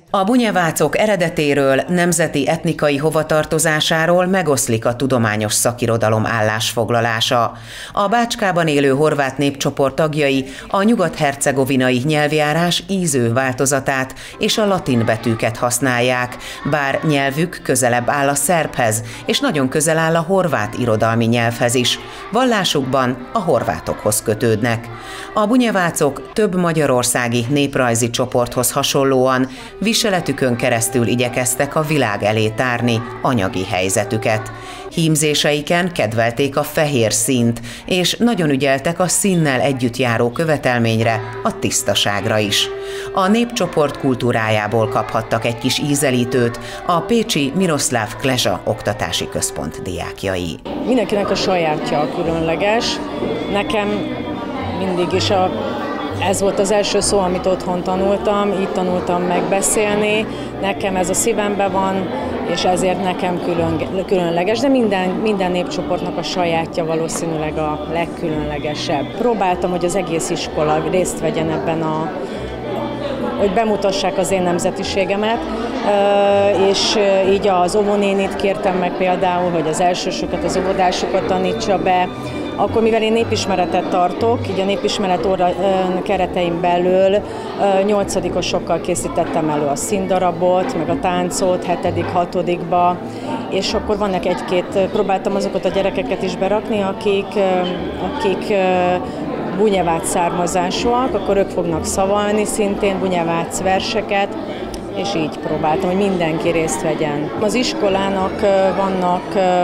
A bunyevácok eredetéről, nemzeti etnikai hovatartozásáról megoszlik a tudományos szakirodalom állásfoglalása. A Bácskában élő horvát népcsoport tagjai a nyugat-hercegovinai nyelvjárás íző változatát és a latin betűket használják, bár nyelvük közelebb áll a szerbhez, és nagyon közel áll a horvát irodalmi nyelvhez is. Vallásukban a horvátokhoz kötődnek. A bunyevácok több magyarországi néprajzi csoporthoz hasonlóan viseletükön keresztül igyekeztek a világ elé tárni anyagi helyzetüket. Hímzéseiken kedvelték a fehér színt, és nagyon ügyeltek a színnel együtt járó követelményre, a tisztaságra is. A népcsoport kultúrájából kaphattak egy kis ízelítőt a pécsi Miroslav Kleza oktatási központ diákjai. Mindenkinek a sajátja a különleges. Nekem mindig is ez volt az első szó, amit otthon tanultam, így tanultam megbeszélni, nekem ez a szívemben van, és ezért nekem különleges, de minden népcsoportnak a sajátja valószínűleg a legkülönlegesebb. Próbáltam, hogy az egész iskola részt vegyen ebben hogy bemutassák az én nemzetiségemet, és így az óvónénit kértem meg például, hogy az elsősöket, az óvodásokat tanítsa be. Akkor, mivel én népismeretet tartok, így a népismeret óra keretein belül 8-osokkal készítettem elő a színdarabot, meg a táncot 7., 6-ba, és akkor vannak próbáltam azokat a gyerekeket is berakni, akik bunyevác származásúak, akkor ők fognak szavalni szintén bunyevác verseket, és így próbáltam, hogy mindenki részt vegyen. Az iskolának vannak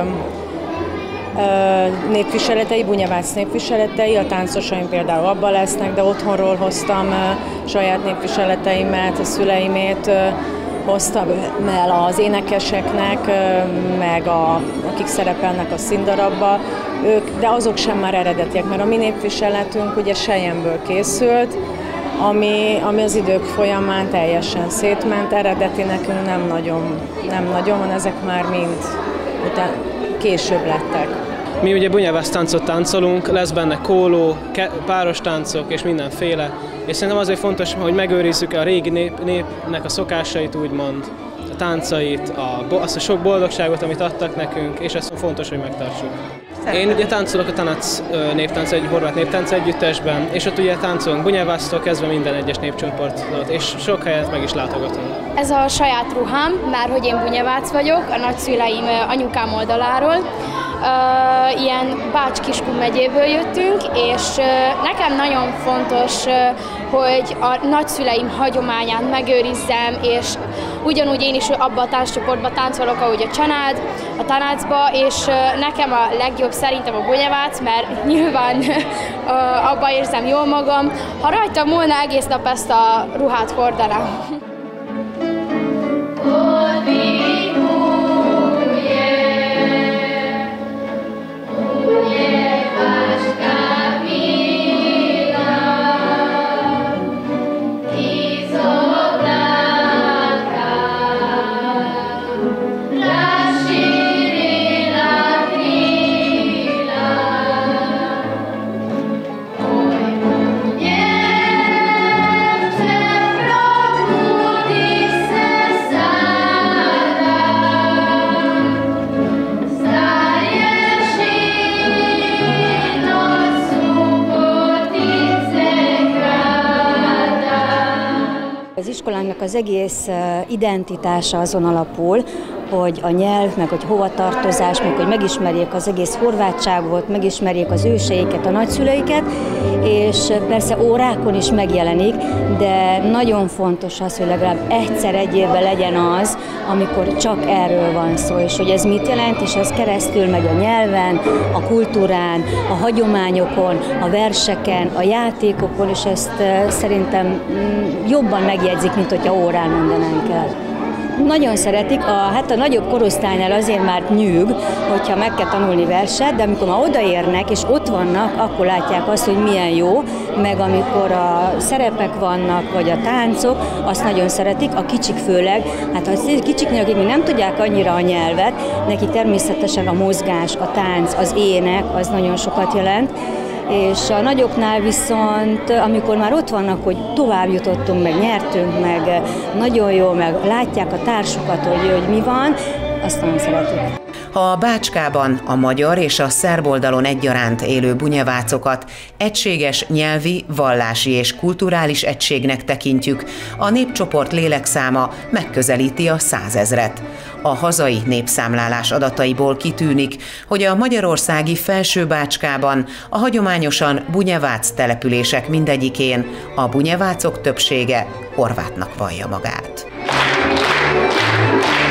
népviseletei, bunyevác népviseletei, a táncosaim például abban lesznek, de otthonról hoztam saját népviseleteimet, a szüleimét hoztam el az énekeseknek, meg akik szerepelnek a színdarabba, de azok sem már eredetiek, mert a mi népviseletünk ugye selyemből készült, ami az idők folyamán teljesen szétment, eredeti nekünk nem nagyon van, ezek már mind később lettek. Mi ugye bunyevác táncot táncolunk, lesz benne kóló, páros táncok és mindenféle, és szerintem azért fontos, hogy megőrizzük a régi népnek a szokásait, úgymond, a táncait, azt a sok boldogságot, amit adtak nekünk, és ezt fontos, hogy megtartsuk. Én ugye táncolok a Tanac néptánc, egy horvát néptánc együttesben, és ott ugye táncolunk bunyeváctól kezdve minden egyes népcsoportot, és sok helyet meg is látogatunk. Ez a saját ruhám, már hogy én bunyevác vagyok, a nagyszüleim anyukám oldaláról. Ilyen Bács-Kiskun megyéből jöttünk, és nekem nagyon fontos, hogy a nagyszüleim hagyományát megőrizzem, és ugyanúgy én is abba a tánccsoportba táncolok, ahogy a család, a tanácsba, és nekem a legjobb szerintem a bunyevác, mert nyilván abban érzem jól magam. Ha rajtam volna, egész nap ezt a ruhát hordanám. Az iskolának az egész identitása azon alapul, hogy a nyelv, meg hogy hovatartozás, meg hogy megismerjék az egész horvátságot, megismerjék az őseiket, a nagyszüleiket, és persze órákon is megjelenik, de nagyon fontos az, hogy legalább egyszer egy évben legyen az, amikor csak erről van szó, és hogy ez mit jelent, és ez keresztül megy a nyelven, a kultúrán, a hagyományokon, a verseken, a játékokon, és ezt szerintem jobban megjegyzik, mint hogyha órán mondanánk el. Nagyon szeretik, a nagyobb korosztálynál azért már nyűg, hogyha meg kell tanulni verset, de amikor már odaérnek és ott vannak, akkor látják azt, hogy milyen jó, meg amikor a szerepek vannak, vagy a táncok, azt nagyon szeretik, a kicsik főleg. Hát a kicsiknél, akik még nem tudják annyira a nyelvet, neki természetesen a mozgás, a tánc, az ének, az nagyon sokat jelent. és a nagyoknál viszont, amikor már ott vannak, hogy tovább jutottunk, meg nyertünk, meg nagyon jó, meg látják a társukat, hogy mi van, azt nagyon szeretik. Ha a Bácskában a magyar és a szerb oldalon egyaránt élő bunyevácokat egységes nyelvi, vallási és kulturális egységnek tekintjük, a népcsoport lélekszáma megközelíti a 100 000-et. A hazai népszámlálás adataiból kitűnik, hogy a magyarországi Felső-Bácskában a hagyományosan bunyevác települések mindegyikén a bunyevácok többsége horvátnak vallja magát.